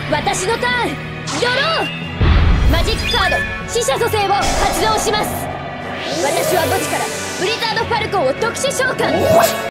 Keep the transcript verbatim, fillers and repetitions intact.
私のターン、ドロー。マジックカード死者蘇生を発動します。私は墓地からブリザードファルコンを特殊召喚。